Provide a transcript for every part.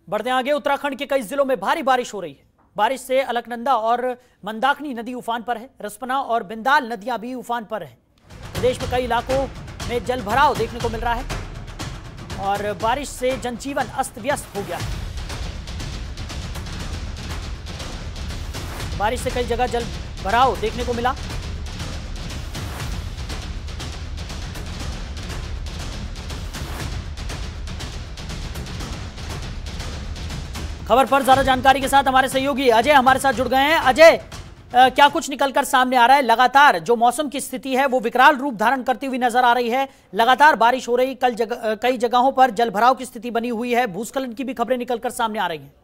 बढ़ते आगे, उत्तराखंड के कई जिलों में भारी बारिश हो रही है। बारिश से अलकनंदा और मंदाकिनी नदी उफान पर है। रिस्पना और बिंदाल नदियां भी उफान पर है। प्रदेश में कई इलाकों में जल भराव देखने को मिल रहा है और बारिश से जनजीवन अस्त व्यस्त हो गया है। बारिश से कई जगह जल भराव देखने को मिला। खबर पर ज्यादा जानकारी के साथ हमारे सहयोगी अजय हमारे साथ जुड़ गए हैं। अजय, क्या कुछ निकलकर सामने आ रहा है? लगातार जो मौसम की स्थिति है वो विकराल रूप धारण करती हुई नजर आ रही है। लगातार बारिश हो रही, कई जगहों पर जलभराव की स्थिति बनी हुई है। भूस्खलन की भी खबरें निकलकर सामने आ रही हैं।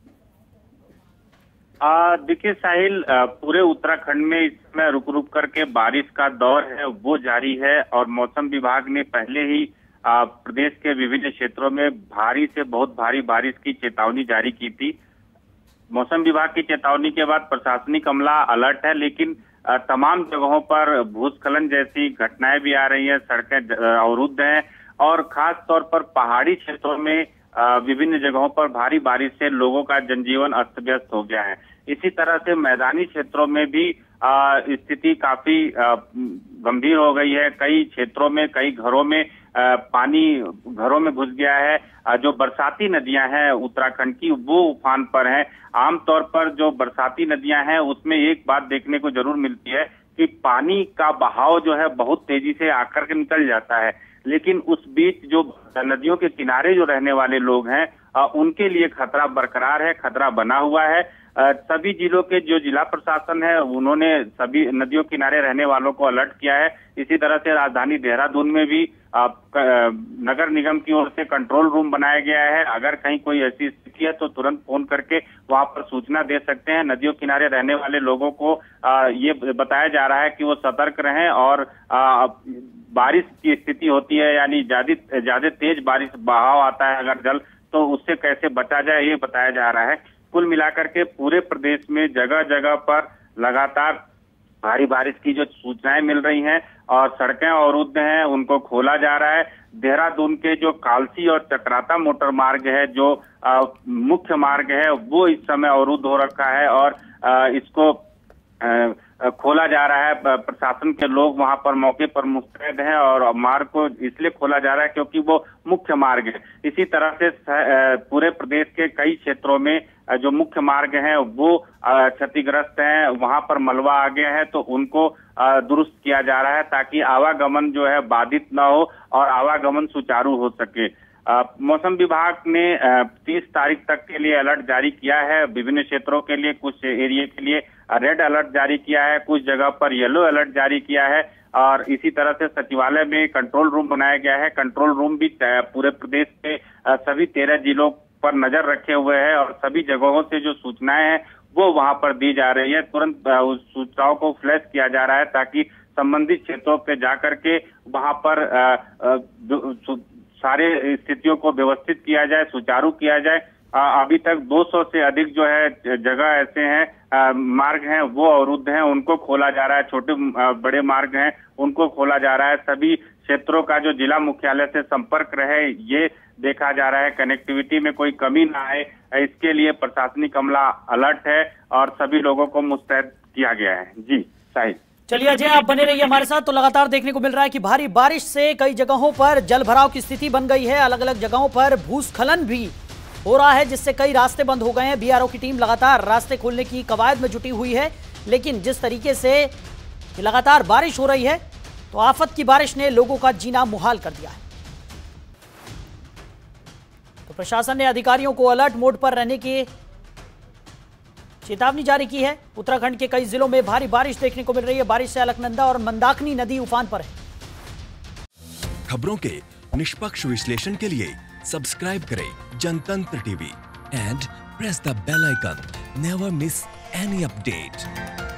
देखिए साहिल, पूरे उत्तराखंड में इस समय रुक रुक करके बारिश का दौर है वो जारी है और मौसम विभाग ने पहले ही प्रदेश के विभिन्न क्षेत्रों में भारी से बहुत भारी बारिश की चेतावनी जारी की थी। मौसम विभाग की चेतावनी के बाद प्रशासनिक अमला अलर्ट है, लेकिन तमाम जगहों पर भूस्खलन जैसी घटनाएं भी आ रही हैं, सड़कें अवरुद्ध हैं और खास तौर पर पहाड़ी क्षेत्रों में विभिन्न जगहों पर भारी बारिश से लोगों का जनजीवन अस्त व्यस्त हो गया है। इसी तरह से मैदानी क्षेत्रों में भी स्थिति काफी गंभीर हो गई है। कई क्षेत्रों में, कई घरों में पानी घरों में घुस गया है। जो बरसाती नदियां हैं उत्तराखंड की वो उफान पर हैं। आमतौर पर जो बरसाती नदियां हैं उसमें एक बात देखने को जरूर मिलती है कि पानी का बहाव जो है बहुत तेजी से आकर के निकल जाता है, लेकिन उस बीच जो नदियों के किनारे जो रहने वाले लोग हैं उनके लिए खतरा बरकरार है, खतरा बना हुआ है। सभी जिलों के जो जिला प्रशासन है उन्होंने सभी नदियों किनारे रहने वालों को अलर्ट किया है। इसी तरह से राजधानी देहरादून में भी नगर निगम की ओर से कंट्रोल रूम बनाया गया है। अगर कहीं कोई ऐसी स्थिति है तो तुरंत फोन करके वहां पर सूचना दे सकते हैं। नदियों किनारे रहने वाले लोगों को ये बताया जा रहा है कि वो सतर्क रहें और बारिश की स्थिति होती है यानी ज्यादा तेज बारिश बहाव आता है अगर जल, तो उससे कैसे बचा जाए ये बताया जा रहा है। कुल मिलाकर के पूरे प्रदेश में जगह जगह पर लगातार भारी बारिश की जो सूचनाएं मिल रही हैं और सड़कें अवरुद्ध हैं, उनको खोला जा रहा है। देहरादून के जो कालसी और चक्राता मोटर मार्ग है, जो मुख्य मार्ग है, वो इस समय अवरुद्ध हो रखा है और इसको खोला जा रहा है। प्रशासन के लोग वहां पर मौके पर मुस्तैद हैं और मार्ग को इसलिए खोला जा रहा है क्योंकि वो मुख्य मार्ग है। इसी तरह से पूरे प्रदेश के कई क्षेत्रों में जो मुख्य मार्ग हैं वो क्षतिग्रस्त हैं, वहां पर मलबा आ गया है तो उनको दुरुस्त किया जा रहा है ताकि आवागमन जो है बाधित न हो और आवागमन सुचारू हो सके। मौसम विभाग ने 30 तारीख तक के लिए अलर्ट जारी किया है। विभिन्न क्षेत्रों के लिए, कुछ एरिया के लिए रेड अलर्ट जारी किया है, कुछ जगह पर येलो अलर्ट जारी किया है और इसी तरह से सचिवालय में कंट्रोल रूम बनाया गया है। कंट्रोल रूम भी पूरे प्रदेश के सभी 13 जिलों पर नजर रखे हुए हैं और सभी जगहों से जो सूचनाएं हैं वो वहां पर दी जा रही है। तुरंत उस सूचनाओं को फ्लैश किया जा रहा है ताकि संबंधित क्षेत्रों पे जाकर के वहां पर सारे स्थितियों को व्यवस्थित किया जाए, सुचारू किया जाए। अभी तक 200 से अधिक जो है जगह ऐसे हैं, मार्ग हैं वो अवरुद्ध हैं, उनको खोला जा रहा है। छोटे बड़े मार्ग हैं उनको खोला जा रहा है। सभी क्षेत्रों का जो जिला मुख्यालय से संपर्क रहे ये देखा जा रहा है, कनेक्टिविटी में कोई कमी ना आए, इसके लिए प्रशासनिक अमला अलर्ट है और सभी लोगों को मुस्तैद किया गया है। जी साहिब, चलिए अजय, आप बने रहिए हमारे साथ। तो लगातार देखने को मिल रहा है कि भारी बारिश से कई जगहों पर जल भराव की स्थिति बन गई है। अलग अलग जगहों पर भूस्खलन भी हो रहा है जिससे कई रास्ते बंद हो गए हैं। बीआरओ की टीम लगातार रास्ते खोलने की कवायद में जुटी हुई है, लेकिन जिस तरीके से लगातार बारिश हो रही है तो आफत की बारिश ने लोगों का जीना मुहाल कर दिया है। तो प्रशासन ने अधिकारियों को अलर्ट मोड पर रहने की चेतावनी जारी की है। उत्तराखंड के कई जिलों में भारी बारिश देखने को मिल रही है। बारिश से अलकनंदा और मंदाकिनी नदी उफान पर है। खबरों के निष्पक्ष विश्लेषण के लिए सब्सक्राइब करें Jantantra TV and press the bell icon. Never miss any update.